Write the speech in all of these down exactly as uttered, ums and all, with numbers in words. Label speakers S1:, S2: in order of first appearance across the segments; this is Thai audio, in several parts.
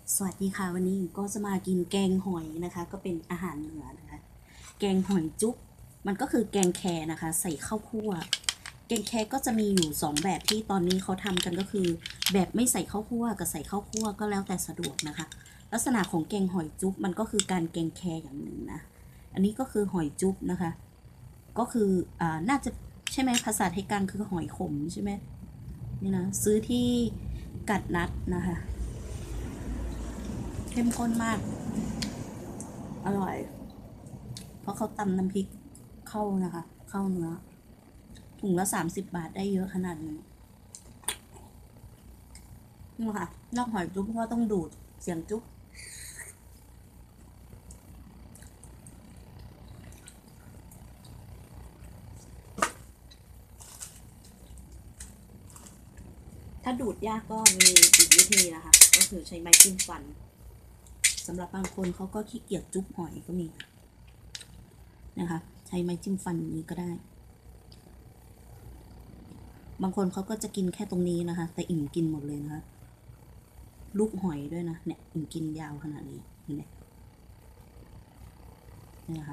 S1: สวัสดีค่ะวันนี้ก็จะมากินแกงหอยนะคะก็เป็นอาหารเหนือนะคะแกงหอยจุ๊บมันก็คือแกงแคนะคะใส่ข้าวคั่วแกงแคก็จะมีอยู่สองแบบที่ตอนนี้เขาทำกันก็คือแบบไม่ใส่ข้าวคั่วกับใส่ข้าวคั่วก็แล้วแต่สะดวกนะคะลักษณะของแกงหอยจุ๊บมันก็คือการแกงแคอย่างหนึ่งนะอันนี้ก็คือหอยจุ๊บนะคะก็คืออ่าน่าจะใช่ไหมภาษาไทยกลางคือหอยขมใช่ไหมนี่นะซื้อที่กัดนัดนะคะเข้มข้นมากอร่อย เพราะเขาตำน้ำพริกเข้านะคะ เข้าเนื้อถุงละสามสิบบาทได้เยอะขนาดนี้นี่ค่ะนอกหอยจุ๊บก็ต้องดูดเสียงจุ๊บถ้าดูดยากก็มีอีกวิธีนะคะ ก็คือใช้ไม้จิ้มฟันสำหรับบางคนเขาก็ขี้เกียจจุ๊บหอยก็มีนะคะใช้ไม้จิ้มฟันนี้ก็ได้ บางคนเขาก็จะกินแค่ตรงนี้นะคะ แต่อิ่มกินหมดเลยนะคะลูกหอยด้วยนะเนี่ยอิ่มกินยาวขนาดนี้เห็นไหมนี่นะคะ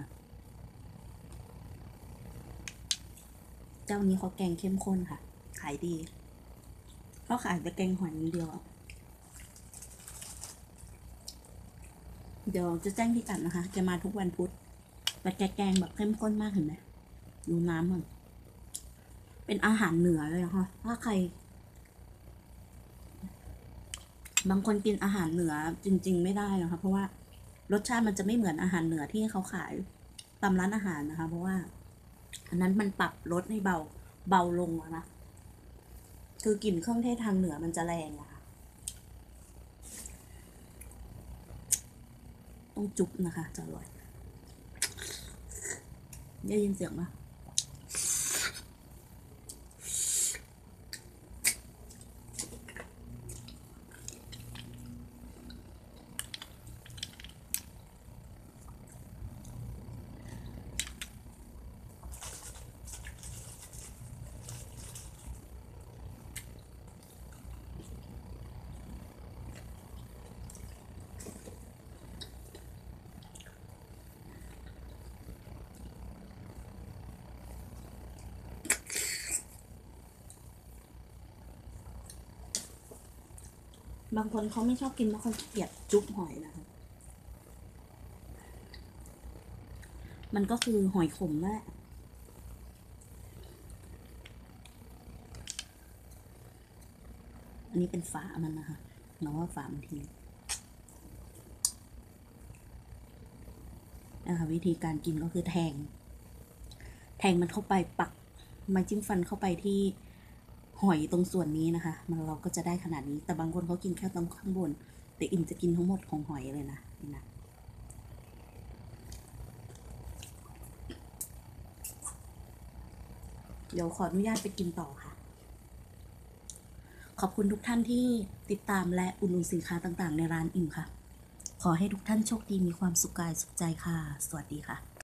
S1: เจ้านี้เขาแกงเข้มข้นค่ะ ขายดีเขาขายแต่แกงหอยอย่างเดียวเดี๋ยวจะแจ้งพี่กัดนะคะแกมาทุกวันพุธแต่แกแกงแบบเข้มข้นมากเห็นไหมดูน้ำมันเป็นอาหารเหนือเลยนะคะถ้าใครบางคนกินอาหารเหนือจริงๆไม่ได้นะคะเพราะว่ารสชาติมันจะไม่เหมือนอาหารเหนือที่เขาขายตามร้านอาหารนะคะเพราะว่าอันนั้นมันปรับรสให้เบาเบาลงนะคือกลิ่นเครื่องเทศทางเหนือมันจะแรงอะค่ะต้องจุ๊บนะคะจะอร่อยได้ยินเสียงไหมบางคนเขาไม่ชอบกินบางคนเกลียดจุ๊บหอยนะคะมันก็คือหอยขมแหละอันนี้เป็นฝามันนะคะเราว่าฝามันทีนะคะวิธีการกินก็คือแทงแทงมันเข้าไปปักไม้จิ้มฟันเข้าไปที่หอยตรงส่วนนี้นะคะมันเราก็จะได้ขนาดนี้แต่บางคนเขากินแค่ตรงข้างบนแต่อิ่มจะกินทั้งหมดของหอยเลยนะนี่นะเดี๋ยวขออนุญาตไปกินต่อค่ะขอบคุณทุกท่านที่ติดตามและอุดหนุนสินค้าต่างๆในร้านอิ่มค่ะขอให้ทุกท่านโชคดีมีความสุขกายสุขใจค่ะสวัสดีค่ะ